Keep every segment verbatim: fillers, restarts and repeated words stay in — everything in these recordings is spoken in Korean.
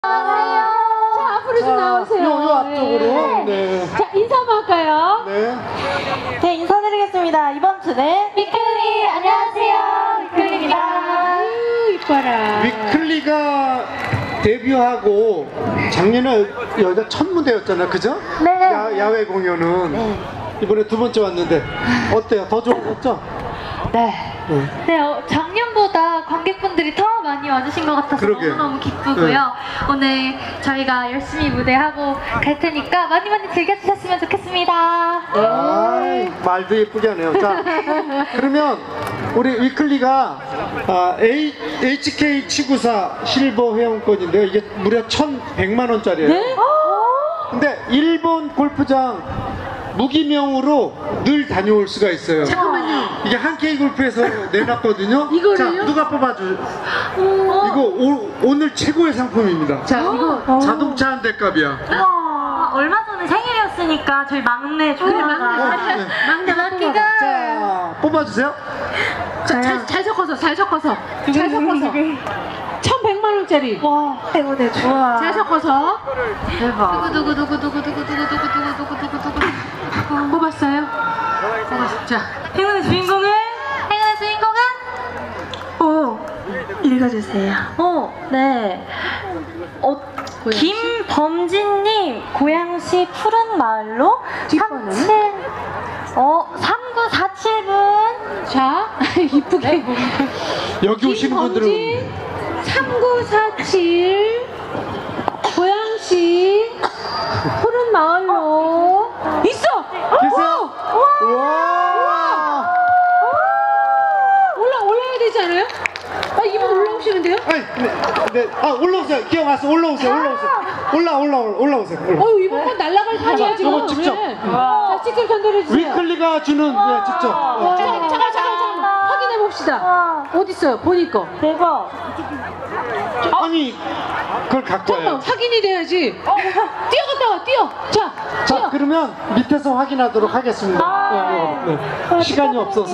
안녕하세요. 자, 앞으로 좀 나오세요. 요, 요 앞쪽으로. 네. 네. 자, 인사 한번 할까요? 네. 네, 인사드리겠습니다. 이번 주는 위클리. 안녕하세요. 위클리입니다. 아유, 이뻐라. 위클리가 데뷔하고 작년에 여기가 첫 무대였잖아요. 그죠? 네. 야, 야외 공연은. 네. 이번에 두 번째 왔는데 어때요? 더 좋았죠? 네. 네. 네, 어, 작년보다 관객분들이 더 많이 와주신 것 같아서 그러게. 너무너무 기쁘고요. 네. 오늘 저희가 열심히 무대하고 갈 테니까 많이 많이 즐겨주셨으면 좋겠습니다. 네. 아, 말도 예쁘게 하네요. 자, 그러면 우리 위클리가 아, 에이치케이 치구사 실버 회원권인데요. 이게 무려 천백만 원짜리예요. 네? 근데 일본 골프장 무기명으로 늘 다녀올 수가 있어요. 잠깐만요. 이게 한케이 골프에서 내놨거든요. 이거를요? 자, 누가 뽑아줘? 이거 오, 오늘 최고의 상품입니다. 자, 이거. 자동차 한 대 값이야. 와, 얼마 전에 생일이었으니까 저희 막내 조카가 어, 네. 막내 막기가. 자, 뽑아주세요. 자, 잘, 잘 섞어서, 잘 섞어서. 잘 섞어서. 천백만 원짜리. 와, 행운의 좋아. 잘 섞어서. 대박. 두구두구두구두구두구두구두구두구두구두구. 뽑았어요? 뽑았어. 자, 행운의 주인공은? 행운의 주인공은? 오, 읽어주세요. 오, 네. 어, 김범진님, 고양시 푸른 마을로 뒷번호는? 삼칠, 어, 삼구사칠 분. 자, 이쁘게. 여기 오시는 분들은 김범진 삼구사칠 고양시 푸른 마을로 있어! 계세요? 와! 올라, 올라야 되지 않아요? 아, 이분 올라오시는데요? 아니, 네, 네. 아, 올라오세요. 기억 왔어. 올라오세요. 올라오세요. 올라, 올라, 올라오세요. 올라. 어유 이번 건 날라갈 판이야 지금. 요거 직접. 네. 자, 직접 전달해주세요. 위클리가 주는 네, 직접. 자, 잠깐, 잠깐, 잠깐, 잠깐. 확인해 봅시다. 어디 있어요? 보니까. 대박. 아니, 그걸 갖고 잠깐, 와요. 확인이 돼야지. 뛰어갔다 와, 뛰어. 자, 자, 뛰어. 그러면 밑에서 확인하도록 하겠습니다. 네, 네, 네. 시간이 없어서.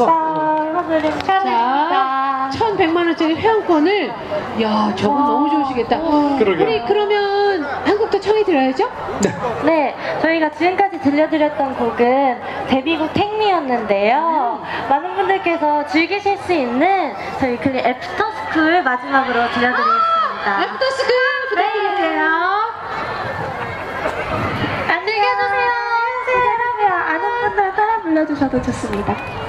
자, 천백만 원짜리 회원권을. 야, 저분 너무 좋으시겠다. 그러게요. 우리 그러면 한 곡 더 청해 드려야죠? 네. 네, 저희가 지금까지 들려드렸던 곡은 데뷔곡 택미였는데요. 많은 분들께서 즐기실 수 있는 저희 클리 애프터스쿨 마지막으로 들려드리겠습니다. 애프터스쿨 부탁드릴게요. 안녕히 계세요. 아는 분들 따라 불러주셔도 좋습니다.